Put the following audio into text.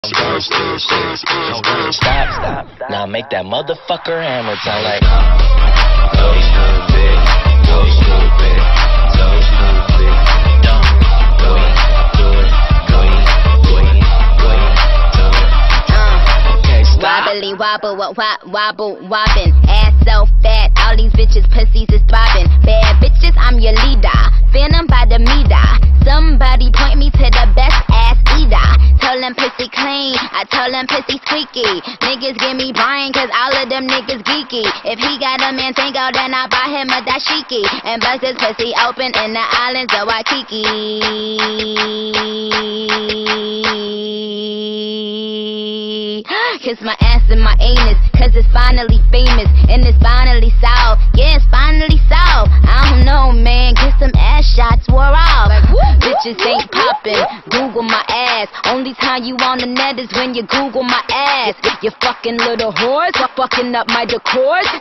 Stop. Now make that motherfucker hammer time like so stupid, so stupid, so stupid. Don't do it. Okay, stop. Wobbly wobble, wobbin'. Ass so fat, all these bitches pussies is throbbing. Bad bitches, I'm your leader. Phantom by the meter. Somebody point me to the best ass eater. Tell them pussy clean, I tell them pussy squeaky. Niggas give me brain, cause all of them niggas geeky. If he got a man tango, then I buy him a dashiki. And bust his pussy open in the islands of Waikiki. Kiss my ass and my anus, cause it's finally famous. And it's finally solved, yeah, it's finally solved. I don't know, man, get some ass shots wore off. Bitches ain't poppin', Google my ass. Only time you on the net is when you Google my ass. You fucking little whores, fucking up my decors.